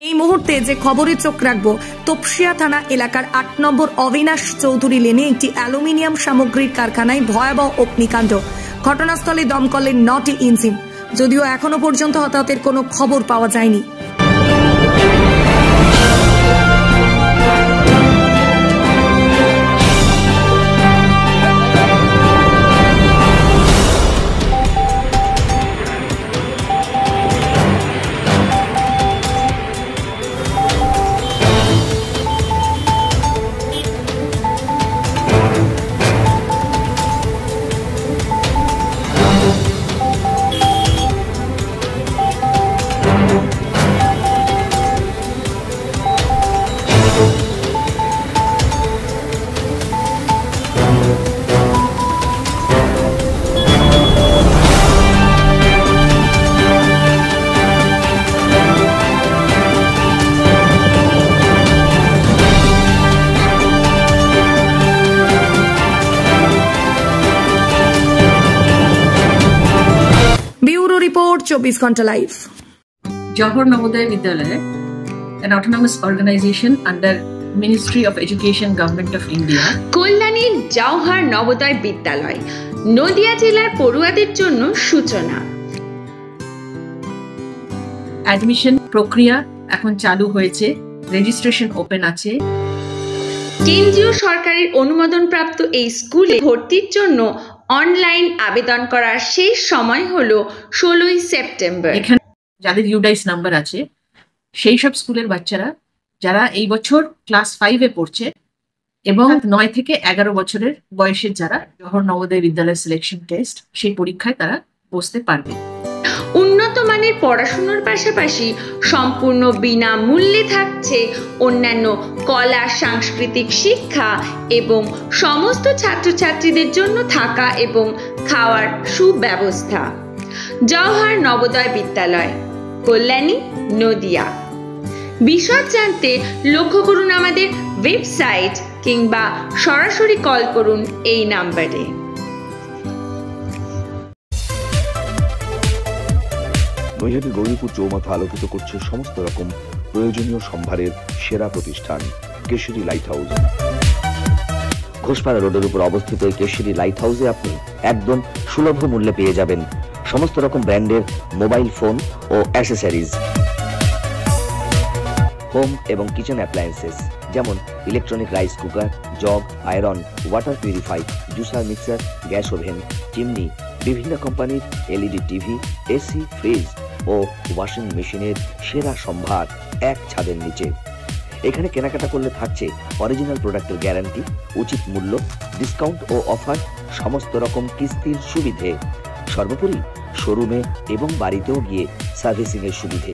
এই মুহূর্তে যে খবরে চোখ রাখবো, তপসিয়া থানা এলাকার ৮ নম্বর অবিনাশ চৌধুরী লেনে একটি অ্যালুমিনিয়াম সামগ্রীর কারখানায় ভয়াবহ অগ্নিকাণ্ড। ঘটনাস্থলে দমকলের ৯টি ইঞ্জিন, যদিও এখনো পর্যন্ত হতাহতের কোনো খবর পাওয়া যায়নি। Bureau Report, 24 Ghanta Live. Jawahar Navodaya Vidyalaya, an autonomous organization under Ministry of Education, Government of India. Kalyani Jawahar Navodaya বিদ্যালয়, নদিয়া জেলার পড়ুয়াদের জন্য সূচনা। অ্যাডমিশন প্রক্রিয়া এখন চালু হয়েছে, রেজিস্ট্রেশন ওপেন আছে। কেন্দ্রীয় সরকারের অনুমোদনপ্রাপ্ত এই স্কুলে ভর্তির জন্য অনলাইন আবেদন করার শেষ সময় হলো 16ই সেপ্টেম্বর। এখানে যাদের ইউডাইস নাম্বার আছে সেই সব স্কুলের বাচ্চারা যারা এই বছর ক্লাস 5-এ পড়ছে এবং 9 থেকে 11 বছরের বয়সের যারা জওহর নবোদয় বিদ্যালয় সিলেকশন টেস্ট সেই পরীক্ষায় তারা বসতে পারবে। উন্নত মানের পড়াশোনার পাশাপাশি সম্পূর্ণ বিনামূল্যে থাকছে অন্যান্য কলা সাংস্কৃতিক শিক্ষা এবং সমস্ত ছাত্রছাত্রীদের জন্য থাকা এবং খাওয়ার সুব্যবস্থা। জওহর নবোদয় বিদ্যালয়, কল্যাণী, নদিয়া। বিশদ জানতে লক্ষ্য করুন আমাদের ওয়েবসাইট কিংবা সরাসরি কল করুন এই নাম্বারে। নৈহাটি গৌরীপুর চৌমাথা আলোকিত করছে সমস্ত রকম প্রয়োজনীয় সম্ভারের সেরা প্রতিষ্ঠান কেশরী লাইট হাউস। ঘোষপাড়া রোডের উপর অবস্থিত এই কেশরী লাইট হাউসে আপনি একদম সুলভ মূল্যে পেয়ে যাবেন সমস্ত রকম ব্র্যান্ডের মোবাইল ফোন ও অ্যাসেসরিজ, হোম এবং কিচেন অ্যাপ্লায়েন্সেস যেমন electronic rice cooker, jug, iron, water purify, juicer, mixer, gas oven, chimney, বিভিন্ন কোম্পানির এলইডি টিভি, এসি, ফ্রিজ ও ওয়াশিং মেশিনের সেরা সম্ভার এক ছাদের নিচে। এখানে কেনাকাটা করলে থাকছে অরিজিনাল প্রোডাক্টের গ্যারান্টি, উচিত মূল্য, ডিসকাউন্ট ও অফার, সমস্ত রকম কিস্তির সুবিধে, সর্বোপরি শোরুমে এবং বাড়িতেও গিয়ে সার্ভিসিং এর সুবিধে।